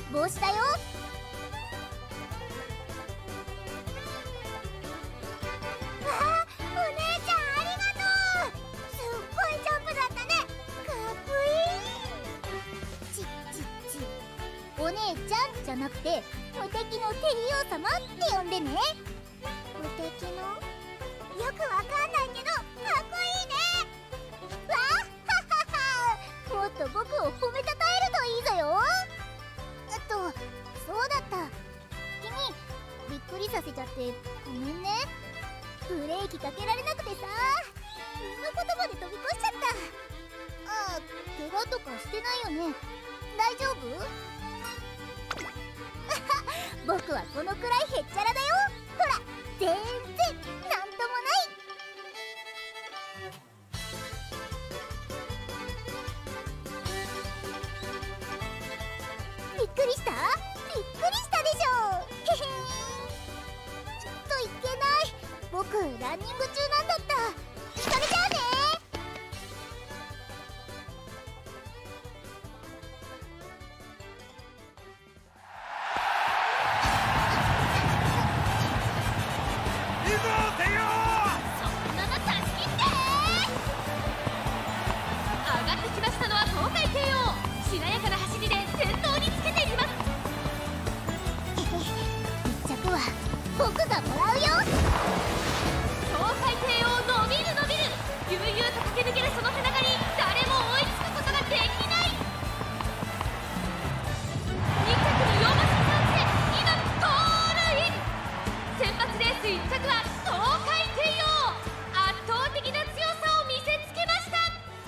帽子だよ。わあ、お姉ちゃんありがとう。すっごいジャンプだったね。かっこいい。お姉ちゃんじゃなくて無敵のテリオ様って呼んでね。無敵のよくわかんないけどかっこいいね。わあ、ははは。もっと僕を褒めたたえるといいぞよ。そうだった。君びっくりさせちゃってごめんね。ブレーキかけられなくてさ、そんなことまで飛び越しちゃった。ああ、怪我とかしてないよね。大丈夫？僕はこのくらいへっちゃらだよ。ほら、全然なんともない。びっくりした？びっくりしたでしょ。へへー。ちょっといけない。僕ランニング中なんだった。それじゃあね。僕がもらうよ。 東海帝王伸びる伸びる。悠々と駆け抜けるその背中に誰も追いつくことができない。2着にヨマシさんで今ゴールイン。選抜レース1着は東海帝王。圧倒的な強さを見せつけました。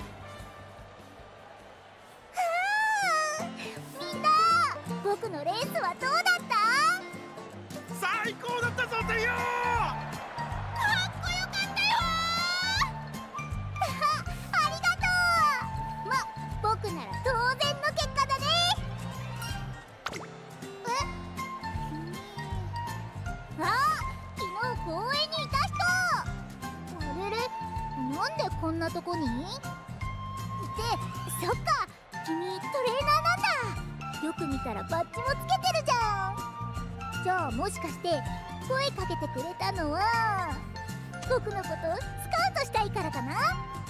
みんな、僕のレースはどうだった？ 最高だったぞテイオー。 かっこよかったよありがとう。僕なら当然の結果だね。昨日公園にいた人。あれれ、なんでこんなとこに？そっか、君トレーナーなんだ。よく見たらバッジもつけてるじゃん。じゃあもしかして声かけてくれたのは僕のことスカウトしたいからかな？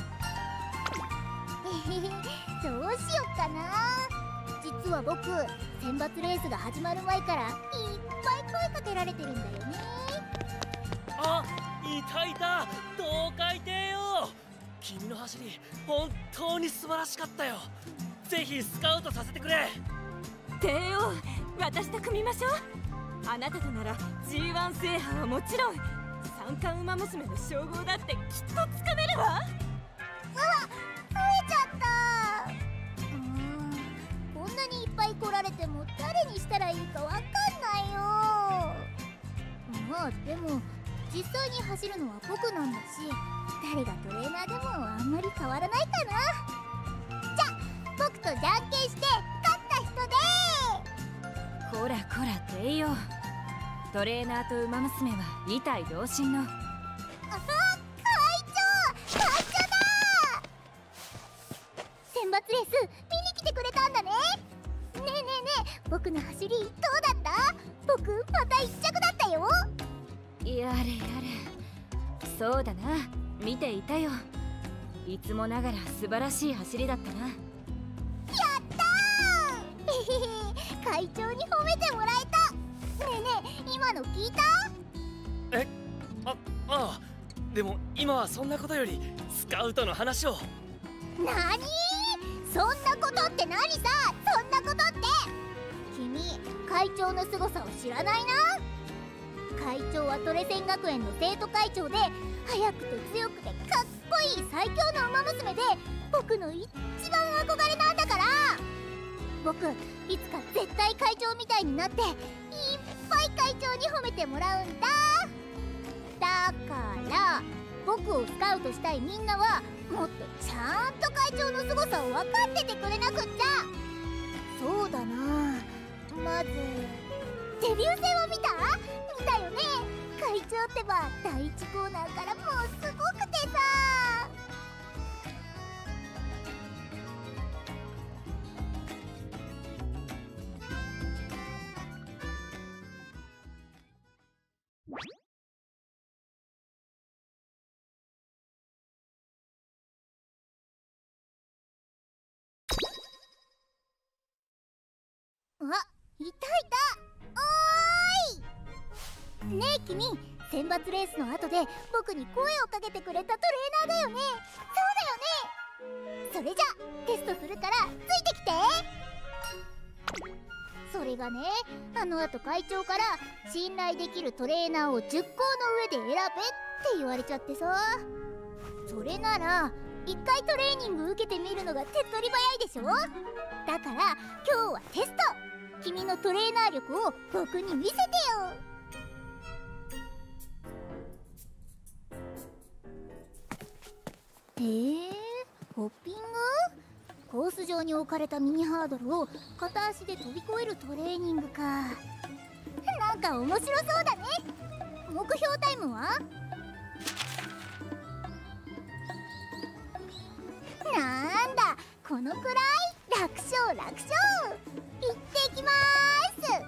どうしよっかな。実は僕、選抜レースが始まる前からいっぱい声かけられてるんだよね。 あ、いたいた、東海帝王。君の走り本当に素晴らしかったよ。ぜひスカウトさせてくれ。 帝王、私と組みましょう。あなたとなら G1 制覇はもちろん三冠馬娘の称号だってきっとつかめるわ。 増えちゃった。こんなにいっぱい来られても誰にしたらいいかわかんないよ。まあでも実際に走るのは僕なんだし、誰がトレーナーでもあんまり変わらないかな。じゃあ僕とじゃんけんして勝った人で。 こらこら帝王、トレーナーと馬娘は2体同心の。 会長だ。選抜レース見に来てくれたんだね。ねえねえねえ、僕の走りどうだった？僕また1着だったよ。 やれやれ、そうだな、見ていたよ。いつもながら素晴らしい走りだったな。 やったー会長に褒めてもらえた。ねえねえ、今の聞いた？ ああ、でも今はそんなことよりスカウトの話を。 なに？そんなことって何さ？そんなことって君、会長の凄さを知らないな。会長はトレセン学園の生徒会長で、速くて強くてかっこいい最強の馬娘で、僕の一番憧れなんだから。僕いつか絶対会長みたいになっていっぱい会長に褒めてもらうんだ。だから僕をスカウトしたいみんなはもっとちゃんと会長の凄さを分かっててくれなくっちゃ。そうだな、まずデビュー戦を見たよね。会長ってば第1コーナーからもうすごくてさ。 いたおーいねえ君、選抜レースの後で僕に声をかけてくれたトレーナーだよね。そうだよね。それじゃテストするからついてきて。それがね、あの後会長から信頼できるトレーナーを10校の上で選べって言われちゃってさ。それなら1回トレーニング受けてみるのが手っ取り早いでしょ。だから今日はテスト。君のトレーナー力を僕に見せてよ。ホッピング？コース上に置かれたミニハードルを片足で飛び越えるトレーニングか。なんか面白そうだね。目標タイムは？なんだ、このくらい。楽勝楽勝。行ってきまーす。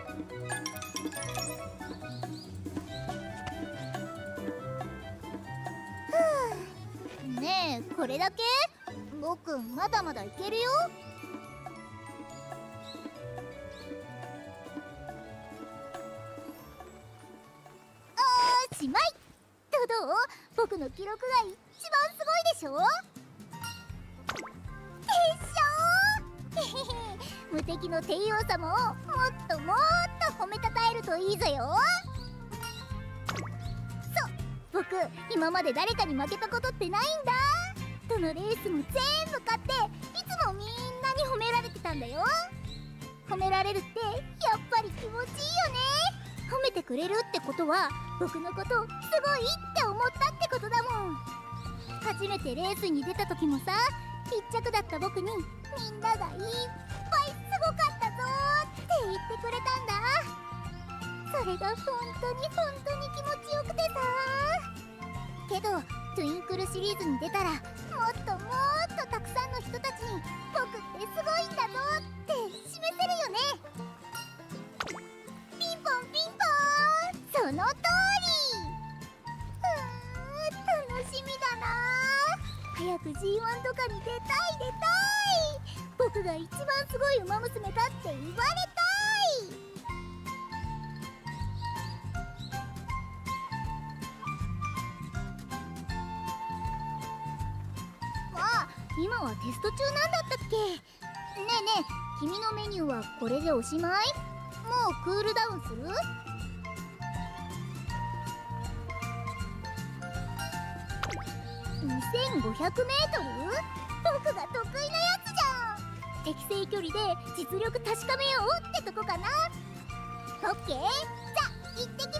ねえ、これだけ？僕まだまだいけるよ。しまい。どう？僕の記録が一番すごいでしょ？でしょ無敵の帝王様をもっともっと褒めたたえるといいぞよ。僕今まで誰かに負けたことってないんだ。どのレースも全部勝っていつもみんなに褒められてたんだよ。褒められるってやっぱり気持ちいいよね。褒めてくれるってことは僕のことすごいって思ったってことだもん。初めてレースに出た時もさ、1着だった僕にみんながいっぱいすごかったぞって言ってくれたんだ。それが本当に気持ちよくてさ。けどトゥインクルシリーズに出たらもっともっとたくさんの人たちに僕ってすごいんだぞって示せるよね。ピンポンピンポーン、その通り。楽しみだな。早く G1 とかに出たい。僕が一番すごい馬娘だって言われたい。今はテスト中なんだったっけ？ねえねえ、君のメニューはこれでおしまい？もうクールダウンする？2500m？ 僕が得意なやつじゃん。適正距離で実力確かめようってとこかな。オッケー、じゃあ行ってきまーす。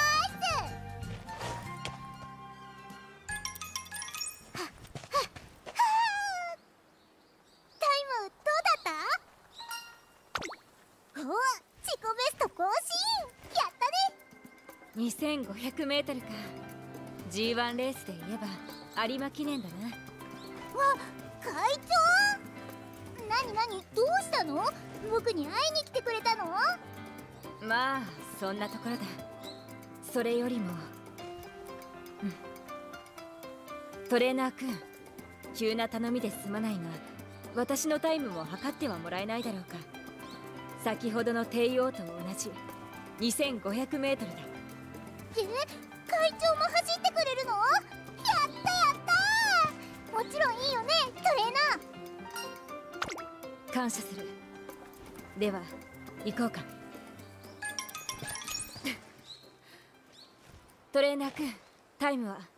自己ベスト更新。やったね。 2500m か。 G1 レースで言えば有馬記念だな。 わ、会長。なにどうしたの？僕に会いに来てくれたの？ まあそんなところだ。それよりも、トレーナー君、急な頼みですまないが私のタイムも測ってはもらえないだろうか。先ほどの帝王と同じ 2500m だ。 会長も走ってくれるの？やったもちろんいいよね、トレーナー。 感謝する。では行こうか。トレーナー君、タイムは？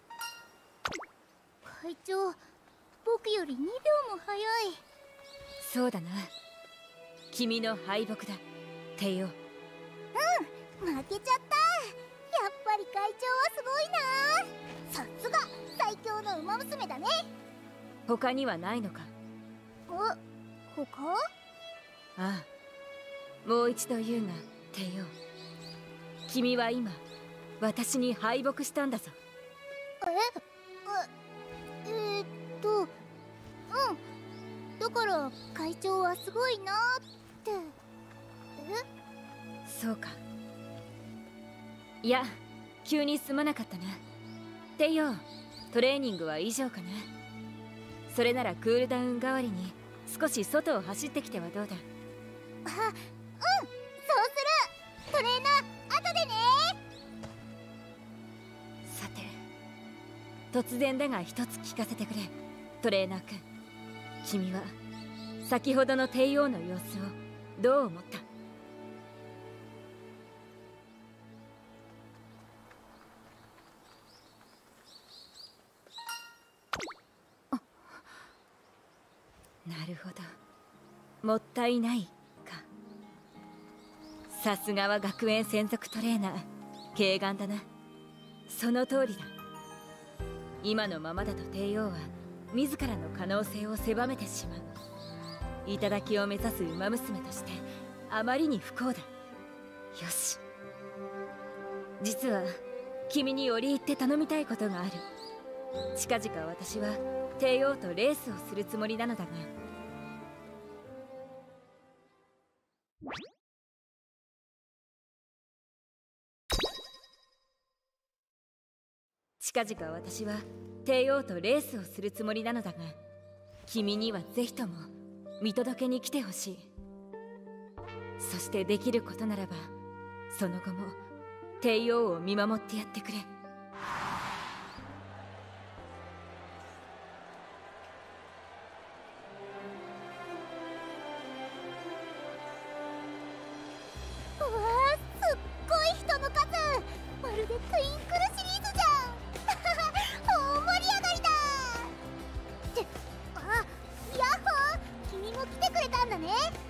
会長、僕より2秒も早い。 そうだな。君の敗北だ、帝王。 負けちゃった。やっぱり会長はすごいな。さすが最強の馬娘だね。 他にはないのか？ 他？ ああ、もう一度言うが帝王、君は今私に敗北したんだぞ。 だから会長はすごいなって。 そうか。いや、急にすまなかったな。帝王、トレーニングは以上かな。それならクールダウン代わりに少し外を走ってきてはどうだ？ 突然だが一つ聞かせてくれ、トレーナー君。君は先ほどの帝王の様子をどう思った？なるほど、もったいないか。さすがは学園専属トレーナー、慧眼だな。その通りだ。今のままだと帝王は自らの可能性を狭めてしまう。頂を目指す馬娘としてあまりに不幸だ。よし、実は君に折り入って頼みたいことがある。近々私は帝王とレースをするつもりなのだが、近々私は帝王とレースをするつもりなのだが、君にはぜひとも見届けに来てほしい。そしてできることならばその後も帝王を見守ってやってくれ。 うわー、すっごい人の数。まるでトゥインクルシリーズじゃん。大盛り上がりだって。あ、ヤッホー、君も来てくれたんだね。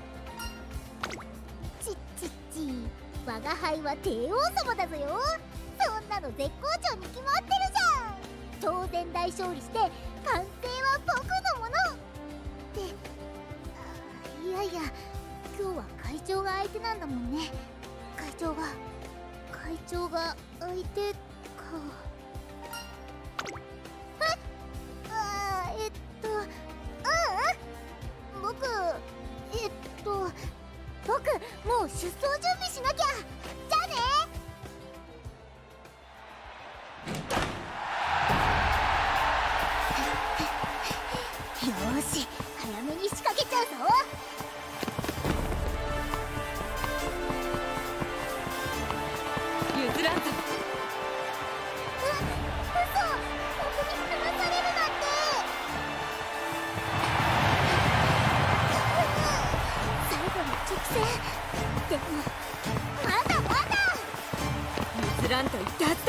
ちっちっち、我が輩は帝王様だぞよ。そんなの絶好調に決まってるじゃん。当然大勝利して完成は僕のものって。いやいや、今日は会長が相手なんだもんね。会長が相手か。僕もう出走準備しなきゃ。じゃあね。よーし、早めに仕掛けちゃうぞ。 譲らんぞ。 嘘、僕に離されるなんて。最後の直線でもまだまだ。 譲らんと言ったはずだ。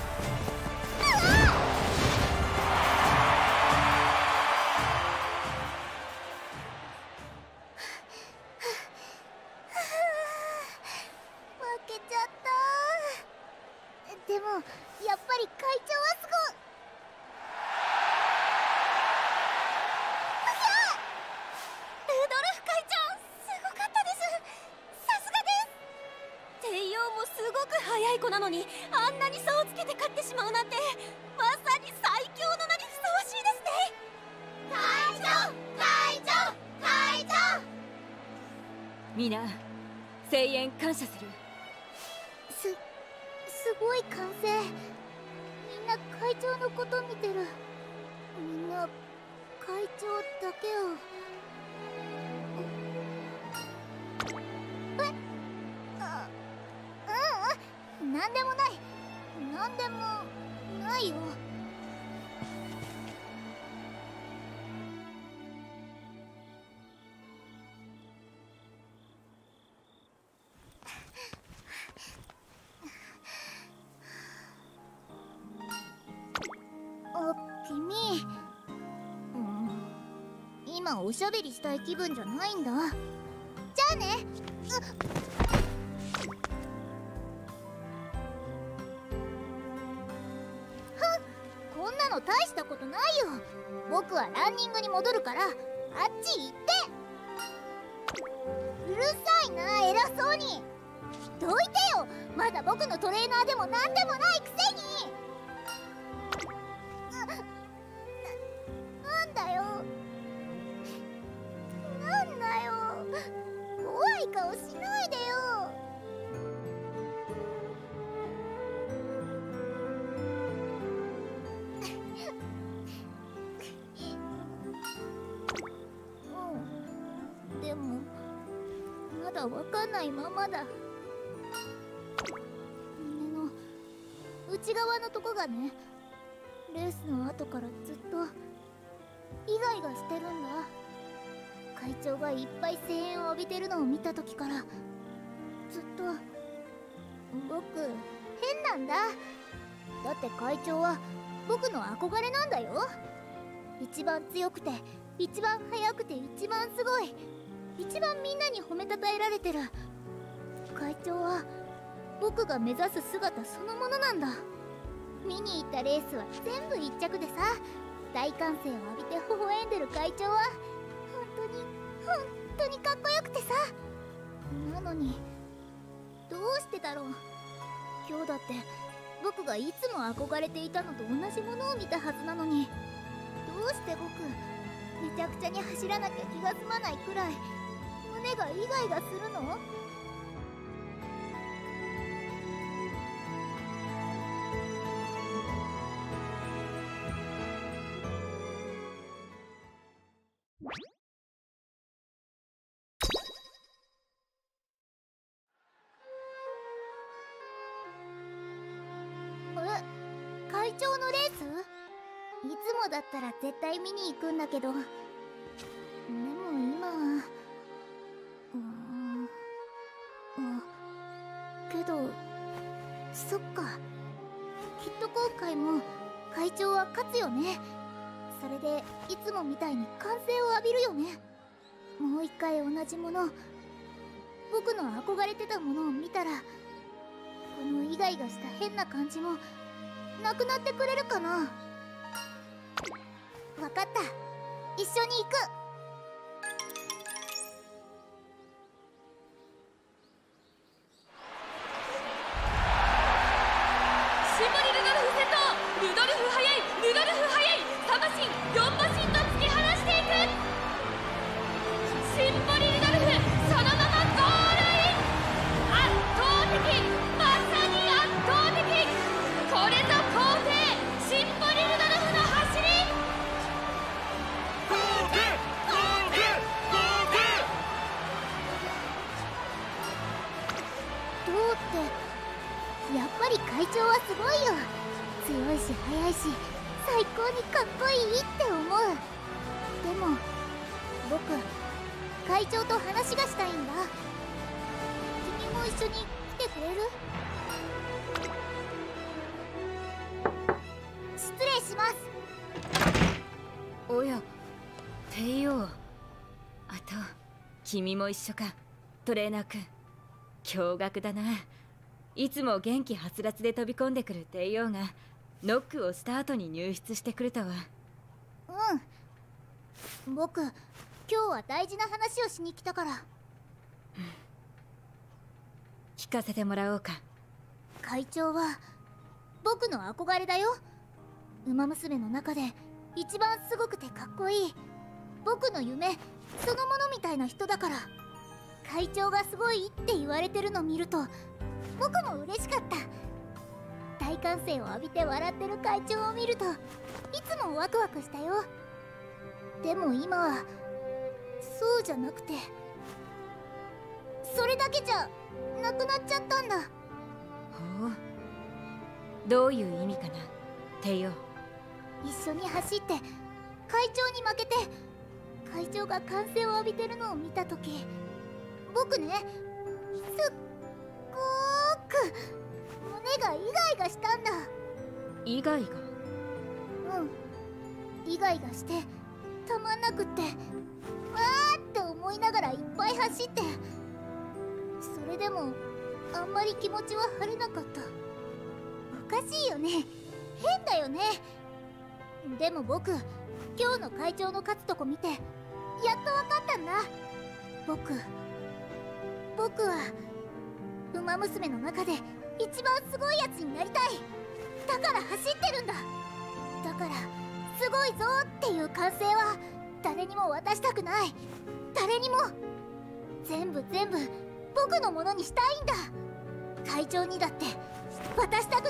負けちゃった。でもやっぱり会長はすごい。ルドルフ会長、すごかったです。さすがです。 帝王もすごく速い子なのにあんなに差をつけて勝ってしまうなんて、まさに最強の名にふさわしいですね。 会長、会長。 皆声援感謝する。 すごい歓声。みんな会長のこと見てる。みんな会長だけを。なんでもない。なんでもないよ。君、今おしゃべりしたい気分じゃないんだ。じゃあね。こんなの大したことないよ。僕はランニングに戻るからあっち行って。うるさいな、偉そうに。どいてよ、まだ僕のトレーナーでもなんでもないくせに。なんだよ、怖い顔しないでよ。でもまだわかんないままだ。胸の内側のとこがね、 レースの後からずっとイガイガしてるんだ。会長がいっぱい声援を浴びてるのを見た時からずっと僕変なんだ。だって会長は僕の憧れなんだよ。一番強くて一番速くて一番すごい、一番みんなに褒めたたえられてる。会長は僕が目指す姿そのものなんだ。見に行ったレースは全部一着でさ、大歓声を浴びて微笑んでる会長は本当にかっこよくてさ。なのにどうしてだろう。今日だって僕がいつも憧れていたのと同じものを見たはずなのに、どうして僕めちゃくちゃに走らなきゃ気が済まないくらい胸がイガイガするの？会長のレース？いつもだったら絶対見に行くんだけど、でも今はけどそっか、きっと今回も会長は勝つよね。それでいつもみたいに歓声を浴びるよね。もう一回同じもの、僕の憧れてたものを見たらこのイガイガした変な感じもなくなってくれるかな。わかった、一緒に行く。 シンボリルドルフ先頭、ルドルフ速い、ルドルフ速い、3馬身4馬身と突き放していく。シンボリルドルフそのままゴールイン。圧倒的、まさに圧倒的、これぞ皇帝シンボリルドルフの走り。 どうってやっぱり会長はすごいよ。強いし速いし最高にかっこいいって思う。でも僕会長と話がしたいんだ。君も一緒に来てくれる？失礼します。 おや、帝王。あと君も一緒か、トレーナー君。驚愕だな。いつも元気はつらつで飛び込んでくる帝王がノックをした後に入室してくるとは。 僕今日は大事な話をしに来たから。 聞かせてもらおうか。 会長は僕の憧れだよ。ウマ娘の中で一番すごくてかっこいい、僕の夢そのものみたいな人だから。会長がすごいって言われてるの見ると僕も嬉しかった。大歓声を浴びて笑ってる会長を見るといつもワクワクしたよ。でも今はそうじゃなくて、それだけじゃなくなっちゃったんだ。 ほう、どういう意味かな、帝王。 一緒に走って会長に負けて会長が歓声を浴びてるのを見たとき、僕ね、すっごーく胸がイガイガしたんだ。 イガイガ？ イガイガしてたまんなくって、わーって思いながらいっぱい走って、それでもあんまり気持ちは晴れなかった。おかしいよね、変だよね。でも僕今日の会長の勝つとこ見てやっとわかったんだ。僕はウマ娘の中で一番すごいやつになりたい。だから走ってるんだ。だからすごいぞっていう歓声は誰にも渡したくない。誰にも。全部僕のものにしたいんだ。会長にだって渡したくない。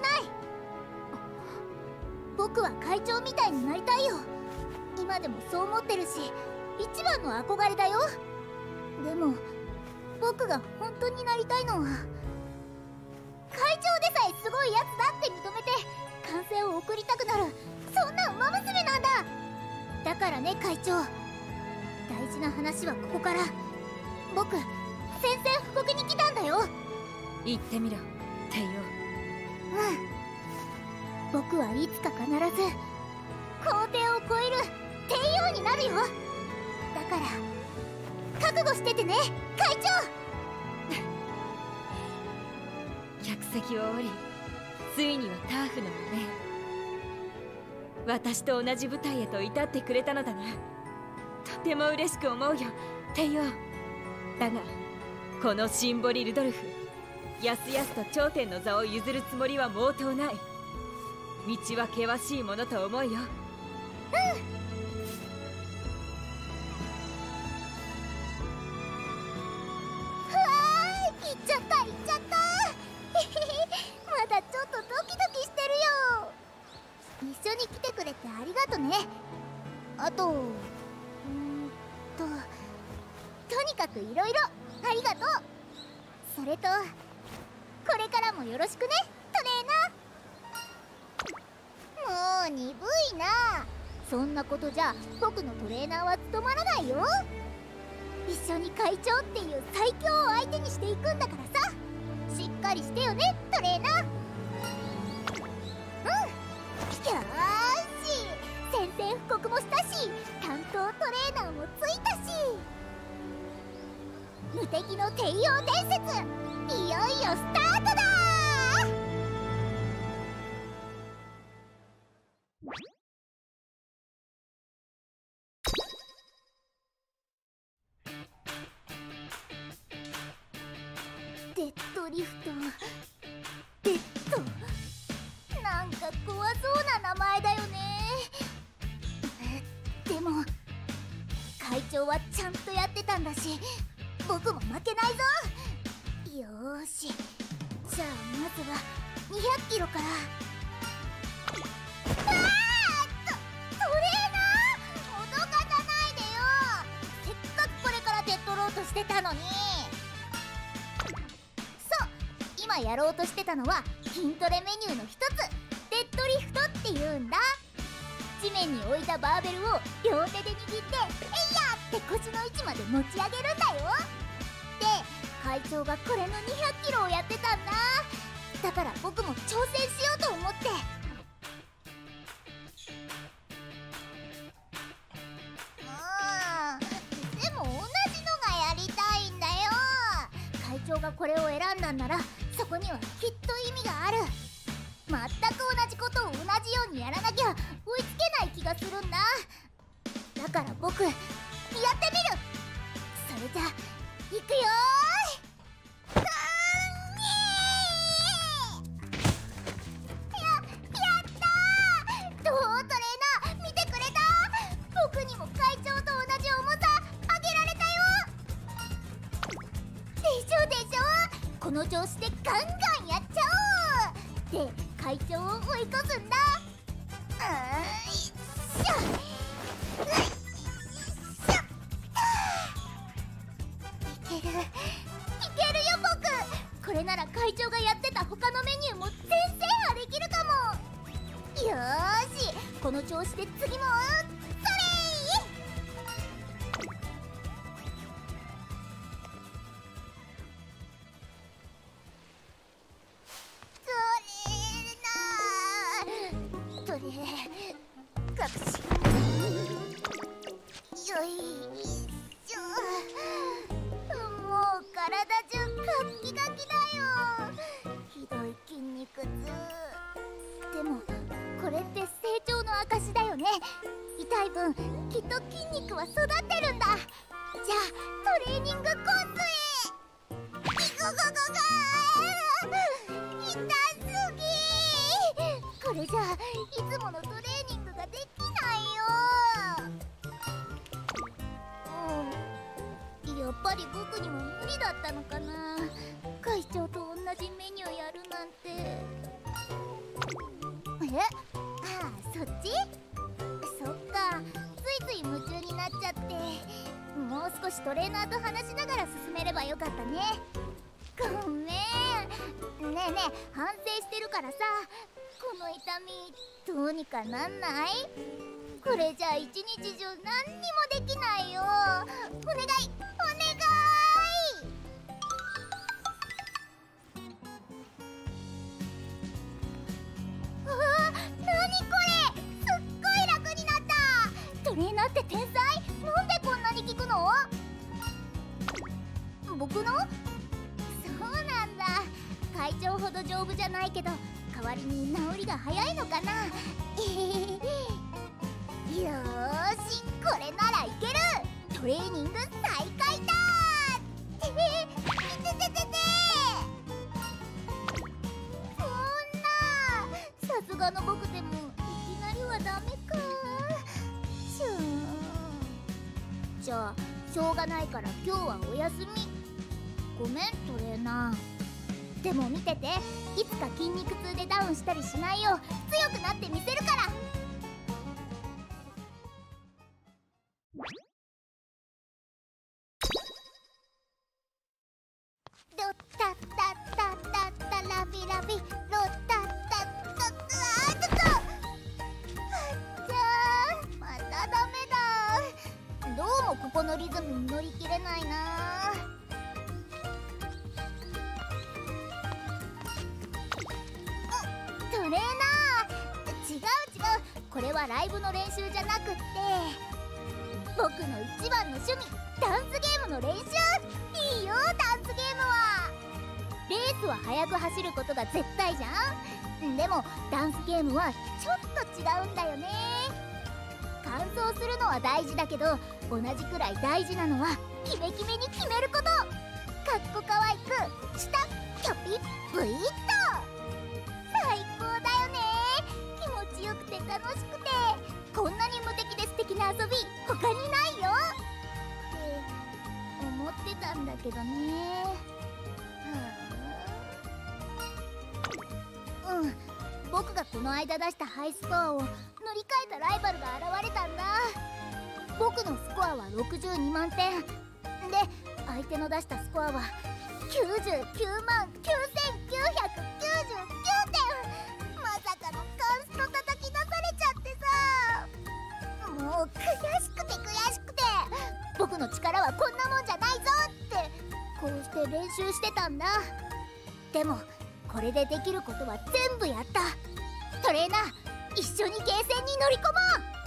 僕は会長みたいになりたいよ。今でもそう思ってるし一番の憧れだよ。でも僕が本当になりたいのは、会長でさえすごいやつだって認めて歓声を送りたくなるそんな馬娘なんだ。だからね会長、大事な話はここから。僕宣戦布告に来たんだよ。 言ってみろ帝王。僕はいつか必ず皇帝を超える帝王になるよ。だから覚悟しててね会長。 客席を降り、ついにはターフの上へ。私と同じ舞台へと至ってくれたのだな。とても嬉しく思うよ帝王。だがこのシンボリ・ルドルフ、やすやすと頂点の座を譲るつもりは毛頭ない。道は険しいものと思うよ。 行っちゃった行っちゃったまだちょっとドキドキしてるよ。一緒に来てくれてありがとね。あととにかくいろいろありがとう。それとこれからもよろしくねトレーナー。もう鈍いな。そんなことじゃ僕のトレーナーは務まらないよ。一緒に会長っていう最強を相手にしていくんだからさ。しっかりしてよねトレーナー。よーし、宣戦布告もしたし、担当トレーナーもついたし、無敵の帝王伝説、いよいよスタートだデッドリフト、デッド、なんか怖そうな名前だよね。でも会長はちゃんとやってたんだし、僕も負けないぞ。よーし、じゃあまずは200キロから。トレーナー脅かさないでよ。せっかくこれから手っ取ろうとしてたのに。そう、今やろうとしてたのは筋トレメニューの一つ、デッドリフトっていうんだ。地面に置いたバーベルを両手で握って「えいや!」って腰の位置まで持ち上げるんだよ。で会長がこれの200キロをやってたんだ。だから僕も挑戦しようと思って。でも同じのがやりたいんだよ。会長がこれを選んだんならそこにはきっと意味がある。全く同じことを同じようにやらなきゃ追いつけない気がするんだ。だから僕やってみる。それじゃいくよー。やったー。どうトレーナー見てくれた？僕にも会長と同じ重さあげられたよ。でしょでしょ。この調子でガンガンやっちゃおう。で会長を追い越すんだ。いけるよ僕。これなら会長がやってた他のメニューも全制覇できるかも。よーし、この調子で次もそれ隠しよいしょ。もう体中カッキカキだよ。ひどい筋肉痛。でもこれって成長の証だよね。痛い分きっと筋肉は育ってるんだ。じゃあトレーニングコースへ。痛すぎー。これじゃあいつものトレーニングができないよ。やっぱり僕にも無理だったのかな。会長と同じメニューやるなんて。そっち？そっか、ついつい夢中になっちゃって。もう少しトレーナーと話しながら進めればよかったね。ごめん。 ねえねえ、反省してるからさ、この痛みどうにかなんない？これじゃ一日中何にもできないよ。お願いお願い。何これ、すっごい楽になった。トレーナーって天才？なんでこんなに効くの？僕の？そうなんだ。会長ほど丈夫じゃないけど代わりに治りが早いのかな。よーし、これならいける。トレーニング再開だ。ててててて。そんな、さすがの僕でもいきなりはダメか。じゃあしょうがないから今日はお休み。ごめんトレーナー。でも見てて、いつか筋肉痛でダウンしたりしないよう強くなってみせるから。ロッタッタッタッタッタラビラビロッタッタッタッタ。あーちょっと、あっちゃー、またダメだ。どうもここのリズムに乗り切れないな。トレーナー、違う。これはライブの練習じゃなくって僕の一番の趣味、ダンスゲームの練習。いいよダンスゲームは。レースは速く走ることが絶対じゃん。でもダンスゲームはちょっと違うんだよね。完走するのは大事だけど、同じくらい大事なのはキメキメに決めること。かっこかわいくしたキョピブイッと。最高だよね。気持ちよくて楽しくて、こんなに無敵で素敵な遊び他にないよって思ってたんだけどね。僕がこの間出したハイスコアを乗り換えたライバルが現れたんだ。僕のスコアは62万点で、相手の出したスコアは99万9999点。まさかのカンスト叩き出されちゃってさ、もう悔しくて僕の力はこんなもんじゃないぞってこうして練習してたんだ。でもこれでできることは全部やった。トレーナー、一緒にゲーセンに乗り込も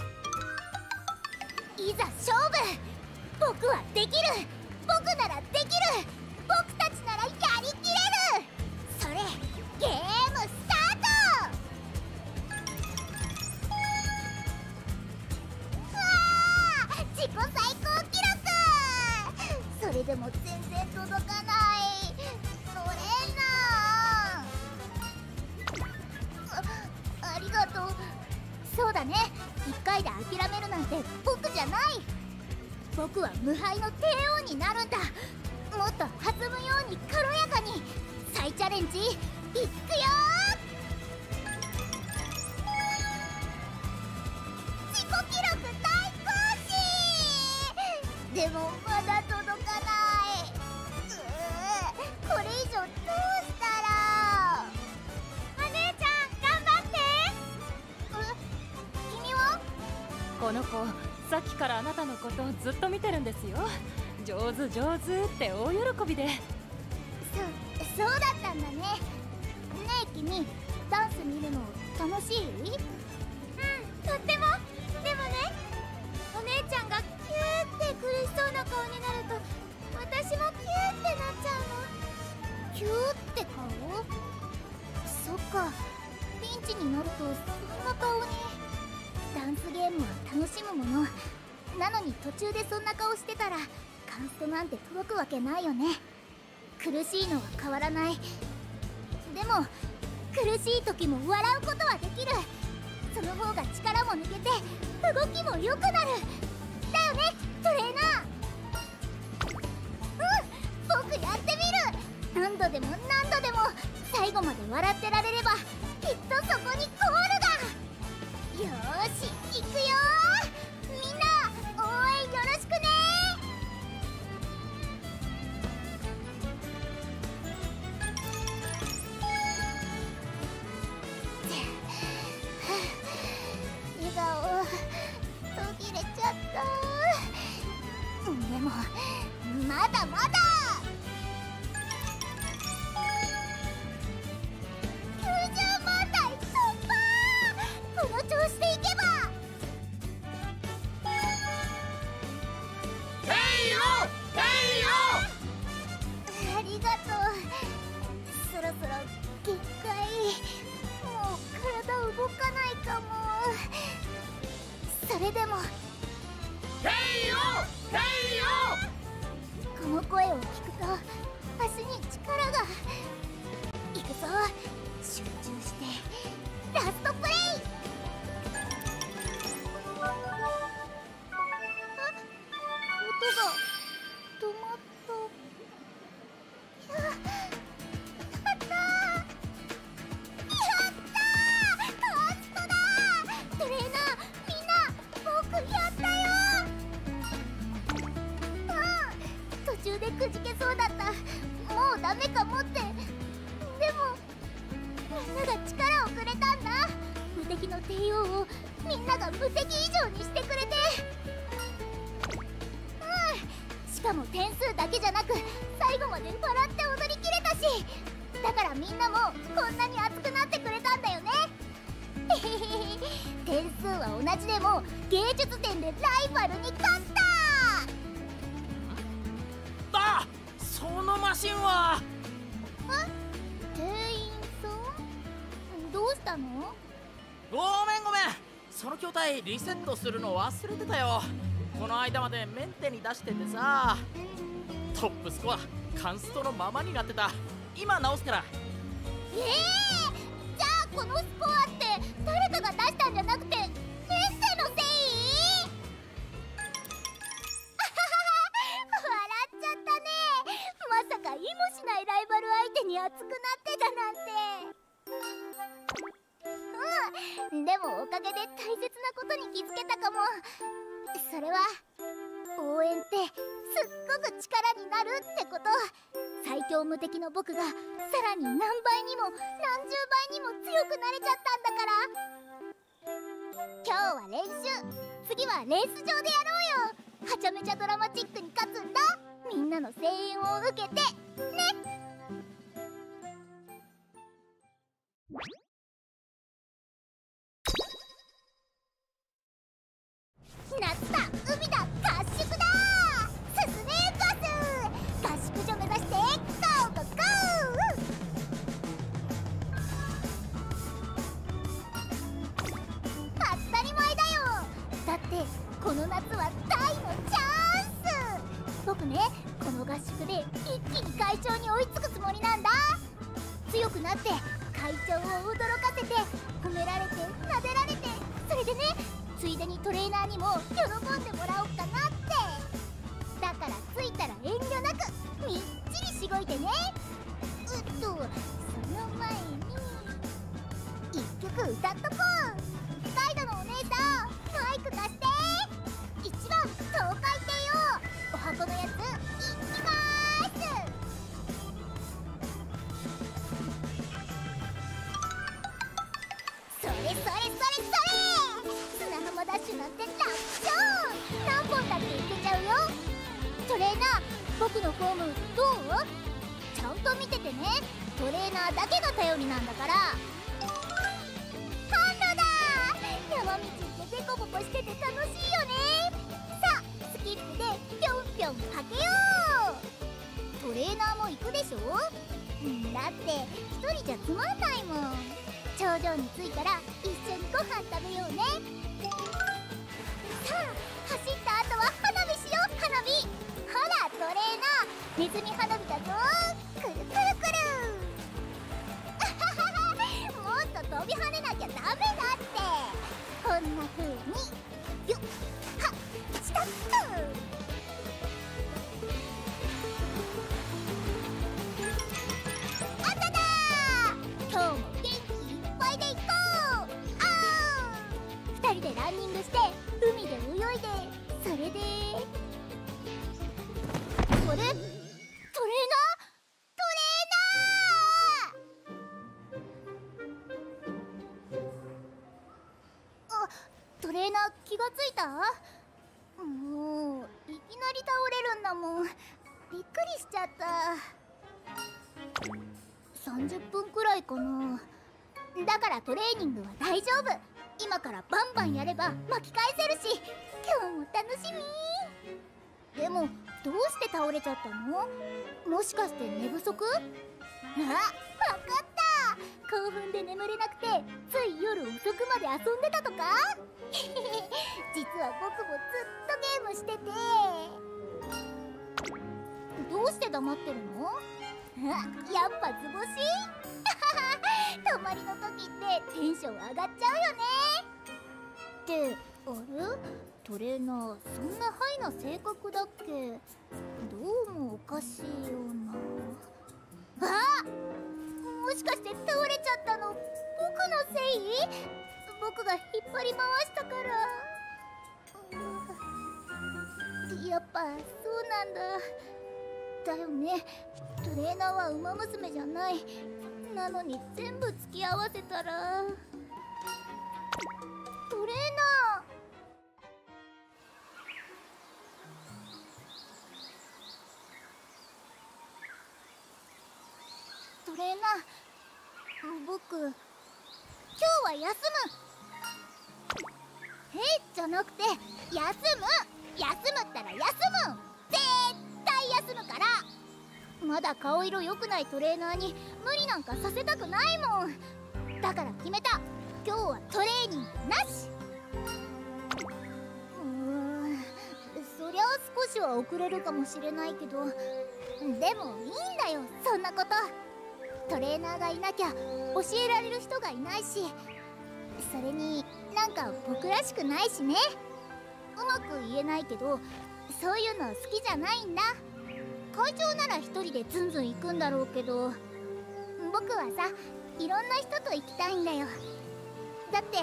う。いざ勝負。僕はできる。僕ならできる。僕たちならやりきれる。それゲームスタート。うわー、自己最高記録。それでも全然届かない。トレーナー、ありがとう。そうだね、1回で諦めるなんて僕じゃない。僕は無敗の帝王になるんだ。もっと弾むように軽やかに。再チャレンジいくよー。自己記録大更新。でもまだ届かない。これ以上どうしたら。お姉ちゃん頑張って。君は？ この子、さっきからあなたのことをずっと見てるんですよ。上手って大喜びで。 そうだったんだね。ねえ君、ダンス見るの楽しい？とっても。でもね、お姉ちゃんがキューって苦しそうな顔になると私もキューってなっちゃうの。キューって顔？そっか、ピンチになるとそんな顔に。ダンスゲームは楽しむものなのに、途中でそんな顔してたらカンストなんて届くわけないよね。苦しいのは変わらない。でも苦しい時も笑うことはできる。その方が力も抜けて動きも良くなる。だよねトレーナー。僕やってみる。何度でも最後まで笑ってられればきっとそこにゴールが。よーし行くよー。みんな応援よろしくね。 でもまだまだ。90万台突破。この調子でいけば。ありがとう。そろそろ限界。もう体動かないかも。それでもこの声を聞くと足に力が。いくぞ。集中してラストプレイ。音が止まった。やったカーストだ。トレーナーみんな僕やったよ。途中でくじけそうだった。もうダメかもって。でもみんなが力をくれたんだ。無敵の帝王をみんなが無敵以上にしてくれて。しかも点数だけじゃなく最後まで笑って踊りきれたし、だからみんなもこんなに熱くなってくれたんだよね。点数は同じでも芸術点でライバルに勝った。 そのマシンは。 店員さんどうしたの？ ごめん、その筐体リセットするの忘れてたよ。この間までメンテに出しててさ。トップスコアカンストのままになってた。今直すから。 じゃあこのスコアって誰かが出したんじゃなくてメッセのせい？笑っちゃったね。まさか意もしないライバル相手に熱くなってたなんて。でもおかげで大切なことに気づけたかも。それは応援ってすっごく力になるってこと。最強無敵の僕がさらに何倍にも何十倍にも強くなれちゃったんだから。今日は練習、次はレース場でやろうよ。はちゃめちゃドラマチックに勝つんだ。みんなの声援を受けてね。夏だ、海だ、合宿だ。進めガス。合宿所目指してゴーゴーゴー。当たり前だよ。だってこの夏は大のチャンス。僕ね、この合宿で一気に会長に追いつくつもりなんだ。強くなって会長を驚かせて褒められて撫でられて、それでねついでにトレーナーにも喜んでもらおうかなって。だから着いたら遠慮なくみっちりしごいてね。その前に一曲歌っとこう。ガイドのお姉さんマイク貸して。1番東海帝王お箱のやついきまーす。それそれそれそれ。砂浜ダッシュなんて楽勝。何本だっていけちゃうよ。トレーナー僕のフォームどう？ちゃんと見ててね。トレーナーだけが頼りなんだから。ハンドだ。山道ってデコボコしてて楽しいよね。さあスキップでぴょんぴょんかけよう。トレーナーも行くでしょ。だって一人じゃつまんないもん。頂上に着いたら一緒にご飯食べようね。さあ走った後は花火しよう。花火。ほらトレーナーネズミ花火だぞ。くるくるくる。もっと飛び跳ねなきゃダメだって。こんな風によっはっしたっと。あただー。今日も元気いっぱいで行こう。2人でランニングして海で泳いで、それであれトレーナートレーナー気がついた？もう息なり倒れるんだもん。びっくりしちゃった。30分くらいかな。だからトレーニングは大丈夫。今からバンバンやれば巻き返せるし、今日も楽しみ。でもどうして倒れちゃったの？もしかして寝不足？あ、わかった。興奮で眠れなくてつい夜遅くまで遊んでたとか？実は僕もずっとゲームしてて。どうして黙ってるの？あ、やっぱ図星？泊まりの時ってテンション上がっちゃうよね。ってあれ？トレーナーそんなハイな性格だっけ？どうもおかしいような。あ、もしかして倒れちゃったの僕のせい？僕が引っ張り回したから。やっぱそうなんだ。だよね。トレーナーは馬娘じゃない。なのに全部付き合わせたら。トレーナー。トレーナー、僕今日は休む。じゃなくて休む。休むったら休む。絶対休むから。まだ顔色良くないトレーナーに無理なんかさせたくないもん。だから決めた。今日はトレーニングなし。そりゃ少しは遅れるかもしれないけど、でもいいんだよそんなこと。トレーナーがいなきゃ教えられる人がいないし、それになんか僕らしくないしね。うまく言えないけどそういうの好きじゃないんだ。会長なら一人でズンズン行くんだろうけど、僕はさいろんな人と行きたいんだよ。だって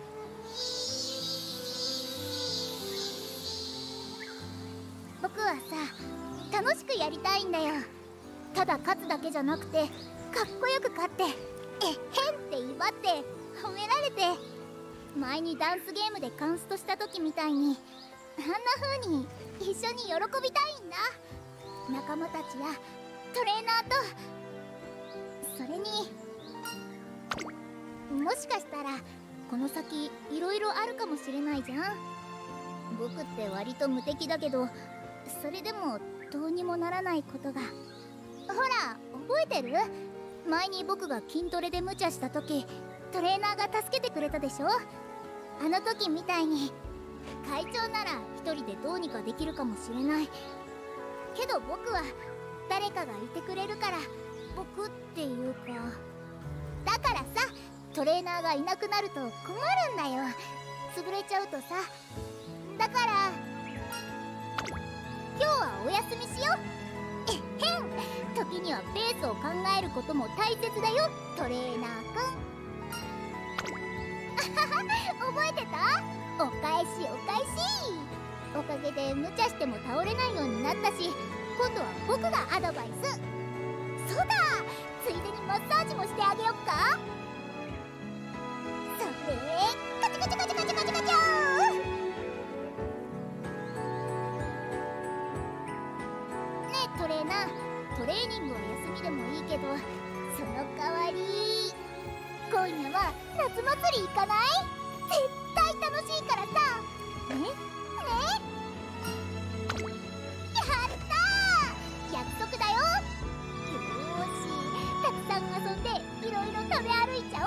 僕はさ楽しくやりたいんだよ。ただ勝つだけじゃなくてかっこよく勝って、えっへんって威張って褒められて、前にダンスゲームでカンストした時みたいにあんな風に一緒に喜びたいんだ。仲間たちやトレーナーと。それにもしかしたらこの先いろいろあるかもしれないじゃん。僕って割と無敵だけど、それでもどうにもならないことが。ほら覚えてる？前に僕が筋トレで無茶した時トレーナーが助けてくれたでしょ。あの時みたいに会長なら一人でどうにかできるかもしれないけど、僕は誰かがいてくれるから。僕っていうか、だからさトレーナーがいなくなると困るんだよ。潰れちゃうとさ。だから今日はお休みしよう。えっへん。時にはペースを考えることも大切だよトレーナーくん。覚えてた？お返しお返し。おかげで無茶しても倒れないようになったし、今度は僕がアドバイス。そうだ、ついでにマッサージもしてあげよっか。それカチカチカチカチカチカチャー。ねえトレーナー、トレーニングは休みでもいいけど、その代わり今夜は夏祭り行かない？絶対楽しいからさ。ね？やったー、約束だよ。よーしたくさん遊んでいろいろ食べ歩いちゃおう。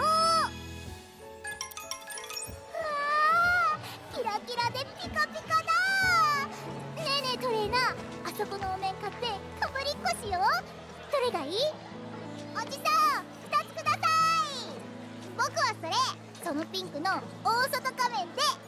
わー、キラキラでピカピカだー。ねえねえトレーナー、あそこのお面買ってかぶりっこしよう。どれがいい？おじさん2つください。僕はそのピンクの大外仮面で